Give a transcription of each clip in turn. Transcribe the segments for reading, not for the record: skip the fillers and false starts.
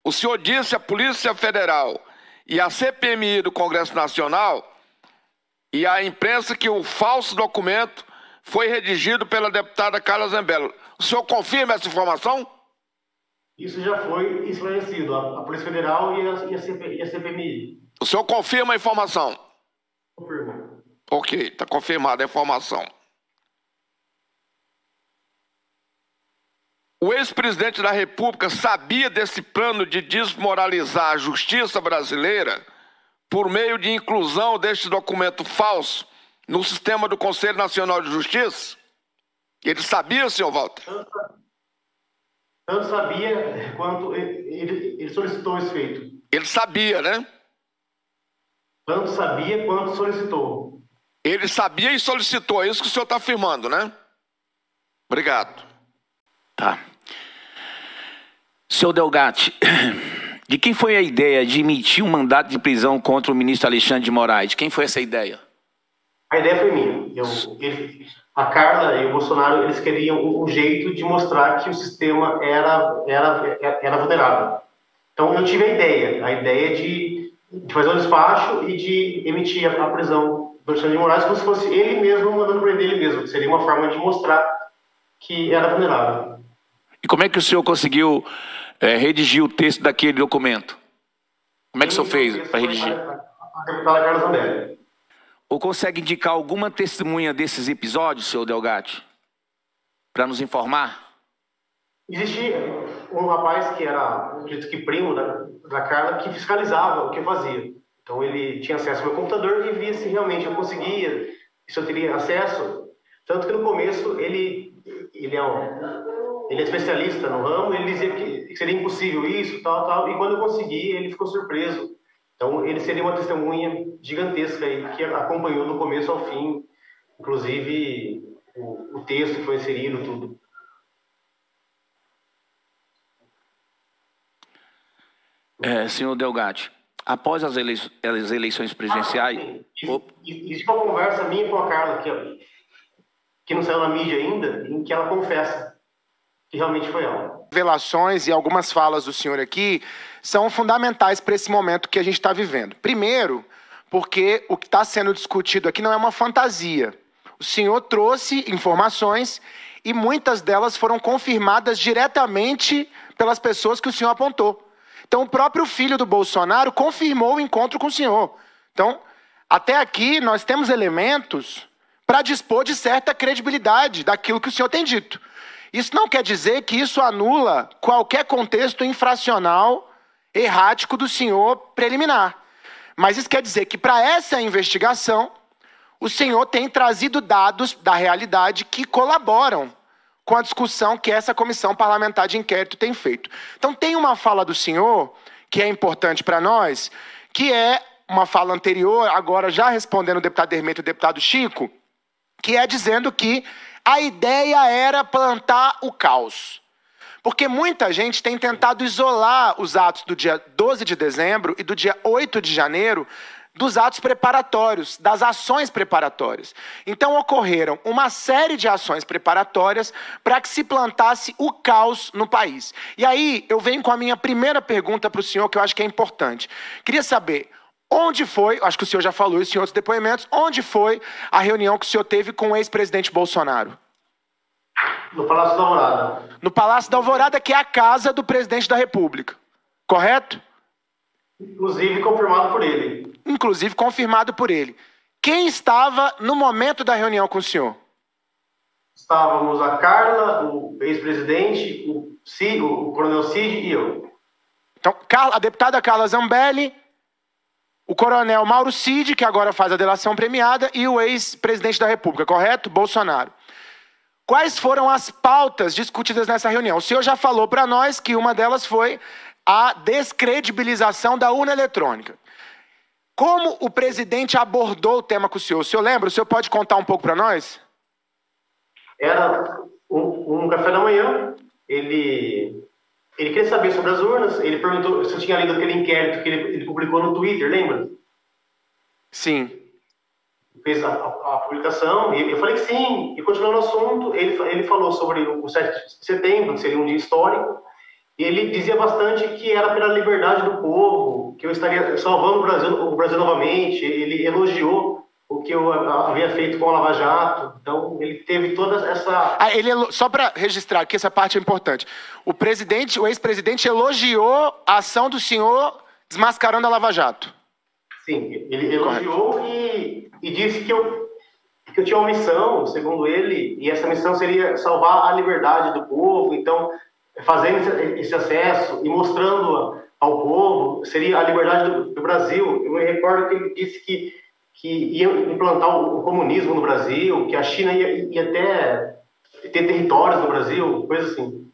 o senhor disse à Polícia Federal e à CPMI do Congresso Nacional e à imprensa que o falso documento foi redigido pela deputada Carla Zambelli. O senhor confirma essa informação? Isso já foi esclarecido, a Polícia Federal e a CPMI. O senhor confirma a informação? Confirmo. Ok, está confirmada a informação. O ex-presidente da República sabia desse plano de desmoralizar a justiça brasileira por meio de inclusão deste documento falso no sistema do Conselho Nacional de Justiça? Ele sabia, senhor Walter? Tanto sabia quanto ele solicitou esse feito. Ele sabia, né? Tanto sabia quanto solicitou. Ele sabia e solicitou, é isso que o senhor está afirmando, né? Obrigado. Tá. Senhor Delgatti, de quem foi a ideia de emitir um mandato de prisão contra o ministro Alexandre de Moraes? De quem foi essa ideia? A ideia foi minha. A Carla e o Bolsonaro, eles queriam um jeito de mostrar que o sistema era vulnerável. Então eu tive a ideia de fazer um despacho e de emitir a prisão do Alexandre de Moraes como se fosse ele mesmo mandando prender ele mesmo, que seria uma forma de mostrar que era vulnerável. E como é que o senhor conseguiu redigir o texto daquele documento? Como é que o senhor fez para redigir? A deputada Carla Zambelli. Ou consegue indicar alguma testemunha desses episódios, senhor Delgatti, para nos informar? Existia um rapaz que era, acredito que primo da Carla, que fiscalizava o que eu fazia. Então ele tinha acesso ao meu computador e via se realmente eu conseguia, se eu teria acesso. Tanto que no começo ele é especialista no ramo, ele dizia que seria impossível isso, tal, e quando eu consegui, ele ficou surpreso. Então, ele seria uma testemunha gigantesca aí, que acompanhou do começo ao fim, inclusive o texto que foi inserido, tudo. Senhor Delgatti, após as eleições presidenciais... Existe uma conversa minha com a Carla, que não saiu na mídia ainda, em que ela confessa que realmente foi ela. Revelações e algumas falas do senhor aqui são fundamentais para esse momento que a gente está vivendo. Primeiro, porque o que está sendo discutido aqui não é uma fantasia. O senhor trouxe informações e muitas delas foram confirmadas diretamente pelas pessoas que o senhor apontou. Então, o próprio filho do Bolsonaro confirmou o encontro com o senhor. Então, até aqui, nós temos elementos para dispor de certa credibilidade daquilo que o senhor tem dito. Isso não quer dizer que isso anula qualquer contexto infracional errático do senhor preliminar. Mas isso quer dizer que, para essa investigação, o senhor tem trazido dados da realidade que colaboram com a discussão que essa comissão parlamentar de inquérito tem feito. Então, tem uma fala do senhor que é importante para nós, que é uma fala anterior, agora já respondendo o deputado Hermeto e o deputado Chico, que é dizendo que a ideia era plantar o caos. Porque muita gente tem tentado isolar os atos do dia 12 de dezembro e do dia 8 de janeiro dos atos preparatórios, das ações preparatórias. Então ocorreram uma série de ações preparatórias para que se plantasse o caos no país. E aí eu venho com a minha primeira pergunta para o senhor, que eu acho que é importante. Queria saber onde foi, acho que o senhor já falou isso em outros depoimentos, onde foi a reunião que o senhor teve com o ex-presidente Bolsonaro? No Palácio da Alvorada. No Palácio da Alvorada, que é a casa do presidente da República. Correto? Inclusive confirmado por ele. Inclusive confirmado por ele. Quem estava no momento da reunião com o senhor? Estávamos a Carla, o ex-presidente, o coronel Cid e eu. Então, a deputada Carla Zambelli, o coronel Mauro Cid, que agora faz a delação premiada, e o ex-presidente da República, correto? Bolsonaro. Quais foram as pautas discutidas nessa reunião? O senhor já falou para nós que uma delas foi a descredibilização da urna eletrônica. Como o presidente abordou o tema com o senhor? O senhor lembra? O senhor pode contar um pouco para nós? Era um café da manhã, ele queria saber sobre as urnas, ele perguntou se eu tinha lido aquele inquérito que ele publicou no Twitter, lembra? Sim. Fez a publicação, e eu falei que sim, e continuando o assunto, ele falou sobre o 7 de setembro, que seria um dia histórico, ele dizia bastante que era pela liberdade do povo, que eu estaria salvando o Brasil novamente. Ele elogiou o que eu havia feito com a Lava Jato. Então, ele teve toda essa... Só para registrar aqui, essa parte é importante. O ex-presidente elogiou a ação do senhor desmascarando a Lava Jato. Sim, ele elogiou e disse que eu tinha uma missão, segundo ele, e essa missão seria salvar a liberdade do povo. Então, fazendo esse acesso e mostrando ao povo, seria a liberdade do Brasil. Eu me recordo que ele disse que ia implantar o comunismo no Brasil, que a China ia até ter territórios no Brasil, coisa assim.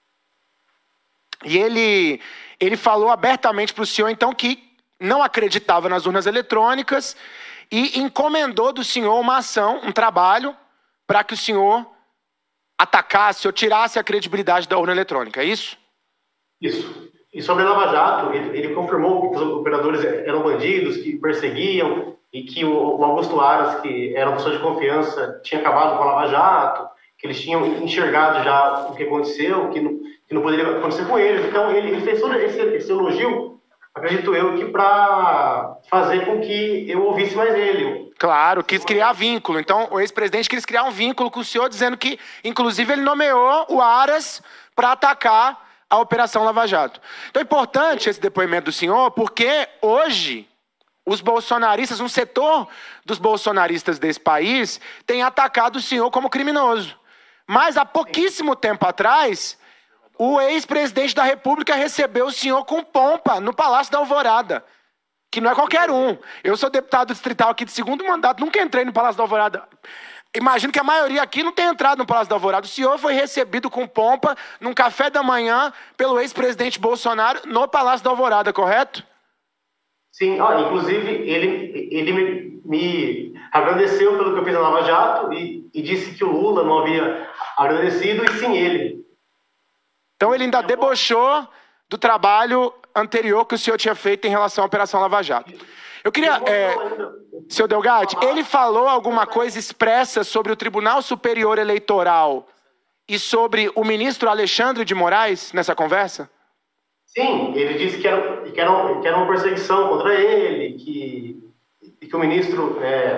E ele falou abertamente para o senhor, então, que não acreditava nas urnas eletrônicas e encomendou do senhor uma ação, um trabalho, para que o senhor atacasse ou tirasse a credibilidade da urna eletrônica, é isso? Isso. E sobre a Lava Jato, ele confirmou que os operadores eram bandidos, que perseguiam, e que o Augusto Aras, que era uma pessoa de confiança, tinha acabado com a Lava Jato, que eles tinham enxergado já o que aconteceu, que não poderia acontecer com eles. Então, ele fez todo esse elogio, acredito eu, que para fazer com que eu ouvisse mais ele. Claro, quis criar vínculo. Então, o ex-presidente quis criar um vínculo com o senhor, dizendo que, inclusive, ele nomeou o Aras para atacar a Operação Lava Jato. Então, é importante esse depoimento do senhor, porque hoje os bolsonaristas, um setor dos bolsonaristas desse país, tem atacado o senhor como criminoso. Mas, há pouquíssimo tempo atrás, o ex-presidente da República recebeu o senhor com pompa no Palácio da Alvorada, que não é qualquer um. Eu sou deputado distrital aqui de segundo mandato, nunca entrei no Palácio da Alvorada. Imagino que a maioria aqui não tenha entrado no Palácio da Alvorada. O senhor foi recebido com pompa num café da manhã pelo ex-presidente Bolsonaro no Palácio da Alvorada, correto? Sim, inclusive ele me agradeceu pelo que eu fiz na Lava Jato e disse que o Lula não havia agradecido, e sim ele. Então ele ainda debochou do trabalho anterior que o senhor tinha feito em relação à Operação Lava Jato. Eu queria... Senhor Delgatti, ele falou alguma coisa expressa sobre o Tribunal Superior Eleitoral e sobre o ministro Alexandre de Moraes nessa conversa? Sim, ele disse que era uma perseguição contra ele, que o ministro...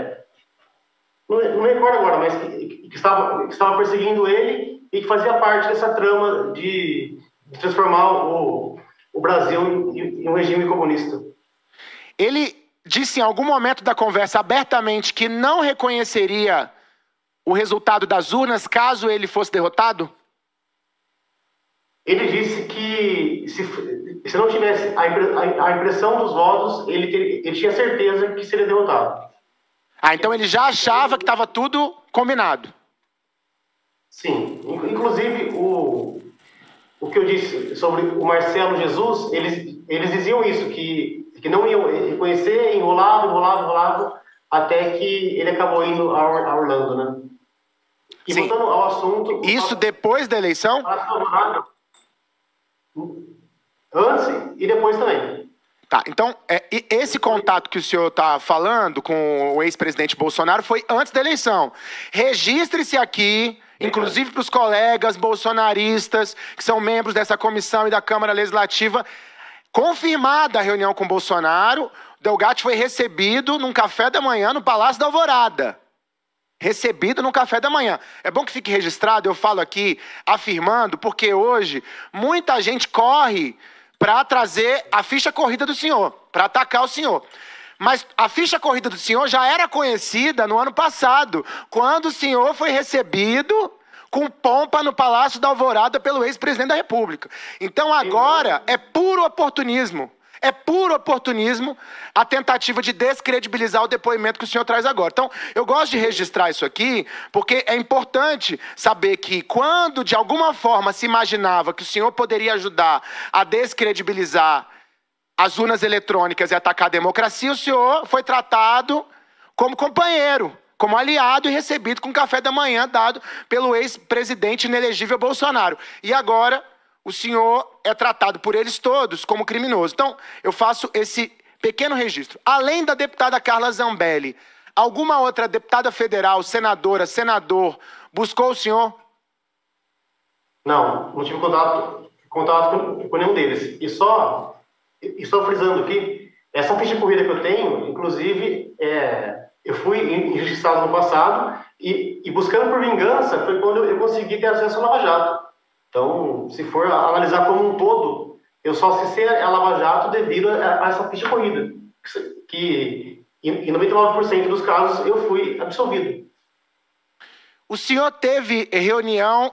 não recordo agora, mas que estava perseguindo ele e que fazia parte dessa trama de transformar o Brasil em um regime comunista. Ele disse em algum momento da conversa abertamente que não reconheceria o resultado das urnas caso ele fosse derrotado? Ele disse que se não tivesse a impressão dos votos, ele tinha certeza que seria derrotado. Então ele já achava que estava tudo combinado. Sim. Inclusive, o que eu disse sobre o Marcelo Jesus, eles diziam isso, que não iam reconhecer, enrolava, até que ele acabou indo a Orlando, né? E sim. Voltando ao assunto... Isso depois da eleição? Antes e depois também. Tá, então, esse contato que o senhor está falando com o ex-presidente Bolsonaro foi antes da eleição. Registre-se aqui, inclusive para os colegas bolsonaristas, que são membros dessa comissão e da Câmara Legislativa, confirmada a reunião com Bolsonaro, Delgatti foi recebido num café da manhã no Palácio da Alvorada. Recebido no café da manhã. É bom que fique registrado, eu falo aqui afirmando, porque hoje muita gente corre para trazer a ficha corrida do senhor, para atacar o senhor. Mas a ficha corrida do senhor já era conhecida no ano passado, quando o senhor foi recebido com pompa no Palácio da Alvorada pelo ex-presidente da República. Então agora é puro oportunismo. É puro oportunismo a tentativa de descredibilizar o depoimento que o senhor traz agora. Então, eu gosto de registrar isso aqui, porque é importante saber que quando, de alguma forma, se imaginava que o senhor poderia ajudar a descredibilizar as urnas eletrônicas e atacar a democracia, o senhor foi tratado como companheiro, como aliado e recebido com café da manhã dado pelo ex-presidente inelegível Bolsonaro. E agora o senhor é tratado por eles todos como criminoso. Então, eu faço esse pequeno registro. Além da deputada Carla Zambelli, alguma outra deputada federal, senadora, senador, buscou o senhor? Não tive contato contato com nenhum deles. E só frisando aqui, essa ficha de corrida que eu tenho, inclusive, eu fui injustiçado no passado e buscando por vingança foi quando eu consegui ter acesso ao Lava Jato. Então, se for analisar como um todo, eu só acessei a Lava Jato devido a essa ficha de corrida, que em 99% dos casos eu fui absolvido. O senhor teve reunião